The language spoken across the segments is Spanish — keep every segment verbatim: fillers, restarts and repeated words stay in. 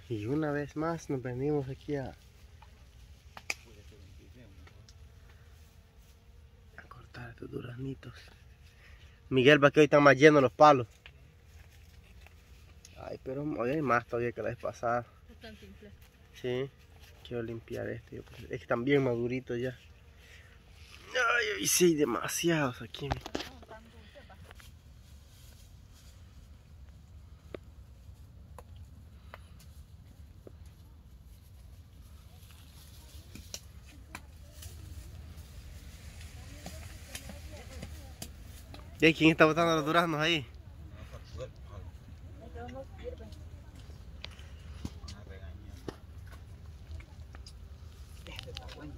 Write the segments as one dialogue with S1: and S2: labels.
S1: Y una vez más nos venimos aquí a, a cortar estos duraznitos. Miguel va que hoy están más llenos los palos. Ay, pero hoy hay más todavía que la vez pasada.
S2: Están simples.
S1: Sí, quiero limpiar este. Es que están bien maduritos ya. Ay, ay, sí, hay demasiados aquí. ¿Y quién está botando los duraznos ahí?
S3: Este está bueno.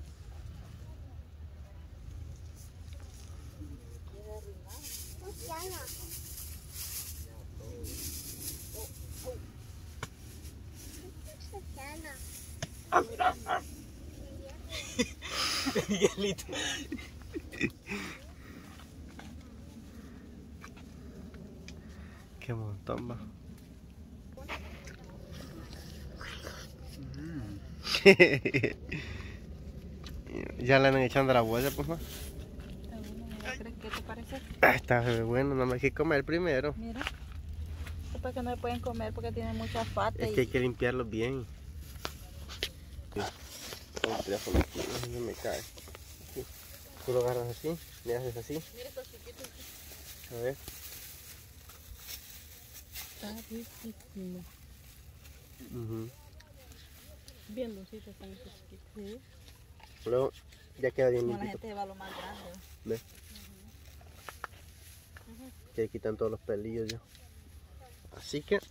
S3: Miguelito.
S1: Qué montón va.
S3: Mm.
S1: Ya le han echando la huella, pues más.
S2: ¿Qué te parece?
S1: Está bueno, nada más hay que comer primero.
S2: Mira. Después que no le pueden comer porque tiene mucha fata.
S1: Es que hay que limpiarlos bien. El teléfono aquí, no se me cae. Aquí. Tú lo agarras así, le haces así.
S2: Mira estos chiquitos.
S1: A ver.
S2: Está riquísimo.
S1: Uh-huh.
S2: Bien dulcitos están estos chiquitos. Sí.
S1: Luego ya queda bien
S2: Como la
S1: limpito.
S2: gente va a lo más grande.
S1: ¿Ves? Que quitan todos los pelillos ya. Así que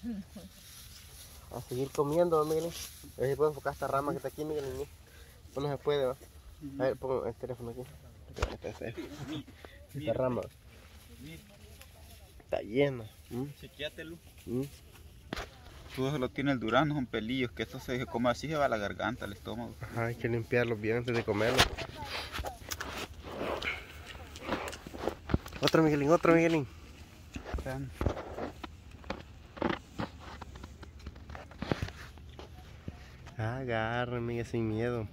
S1: a seguir comiendo, Miguel. A ver si puedo enfocar esta rama que está aquí, Miguel. No, no se puede, ¿va? A ver, pongo el teléfono aquí. Esta rama está llena. ¿Mm?
S3: Chequéatelo.
S1: ¿Mm?
S3: Todo lo tiene el durazno, son pelillos, que esto se come así, se va a la garganta, al estómago.
S1: Ajá, hay que limpiarlos bien antes de comerlos. Otro Miguelín, otro Miguelín.
S3: Vean.
S1: Agarre, Miguel, sin miedo.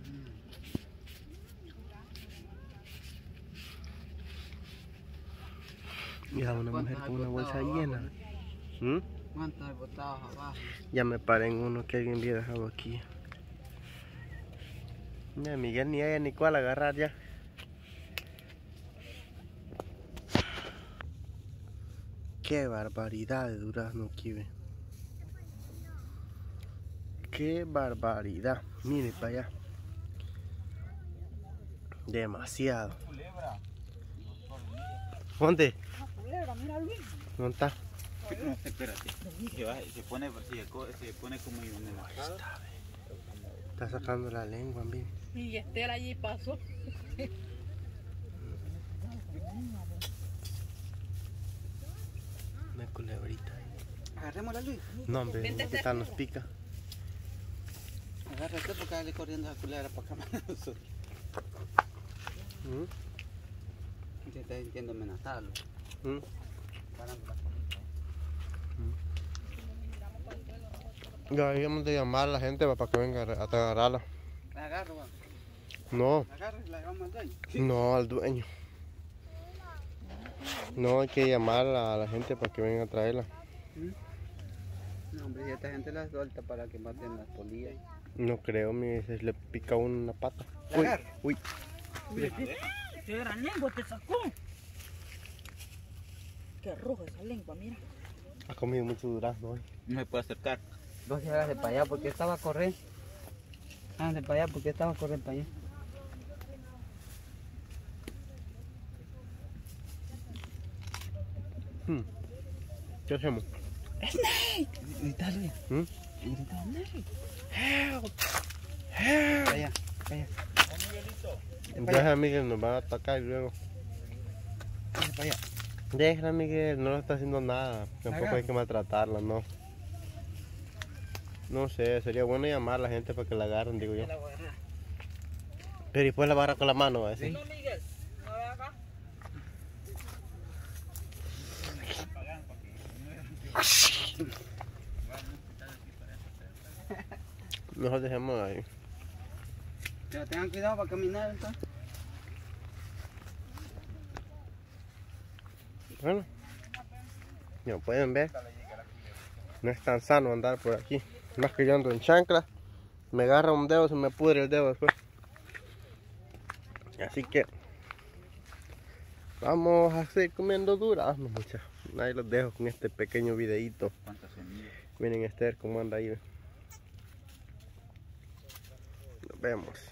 S1: Mira, una mujer con una bolsa llena. ¿Mm?
S3: ¿Cuántos hay botados abajo?
S1: Ya me paré en uno que alguien había dejado aquí. Mira, Miguel ni haya ni cuál agarrar ya. Qué barbaridad de durazno aquí, ve. Qué barbaridad. Mire para allá. Demasiado. ¿Dónde? ¿Dónde está?
S3: No, espérate. Se, va, se, pone, se, se pone como envenenado.
S1: Está sacando la lengua, mire.
S2: Y Estela allí pasó.
S1: Una culebrita ahí.
S3: Agarrémosla, Luis.
S1: No, hombre,
S2: Vente,
S1: ¿qué tal nos pica?
S3: Agárrate porque dale corriendo a la culebra para acá para nosotros.
S1: ¿Mm?
S3: Se está sintiendo amenazado.
S1: ¿Mm?
S3: Parando la
S1: Ya habíamos de llamar a la gente para que venga a agarrarla.
S3: La agarro, va.
S1: No,
S3: Agarra y la llevamos al dueño.
S1: no al dueño. No, hay que llamar a la gente para que venga a traerla.
S3: No, hombre, si esta gente la suelta para que maten las polillas.
S1: No creo, mi se le pica una pata.
S3: ¿La
S1: Uy,
S3: agarro?
S1: uy.
S2: ¡Qué gran lengua te sacó! ¡Qué roja esa lengua, mira!
S1: Ha comido mucho durazno hoy.
S3: No se puede acercar. Vos hágase para allá porque estaba a correr. Hágase para allá porque estaba a correr para allá.
S1: Hmm. ¿Qué hacemos?
S3: ¡Snake! Gritale.
S1: ¿Mm?
S3: Grita, Snake. Help. Help. Para allá, para allá.
S1: Deja a Miguel, nos va a atacar luego.
S3: Hágase para allá.
S1: Déjala a Miguel, no le está haciendo nada. Tampoco
S3: Haga.
S1: hay que maltratarla, no. No sé, sería bueno llamar a la gente para que la agarren, digo yo.
S3: La voy a agarrar.
S1: Pero después la agarra con la mano, ¿va? ¿Sí?
S2: No, Miguel, no ve acá.
S1: Mejor dejemos ahí.
S3: Pero tengan cuidado para caminar entonces.
S1: Bueno, como pueden ver, no es tan sano andar por aquí. Más que yo ando en chancla, me agarra un dedo, se me pudre el dedo después. Así que vamos a seguir comiendo duraznos, muchachos. Ahí los dejo con este pequeño videito. Miren Esther cómo anda ahí. Nos vemos.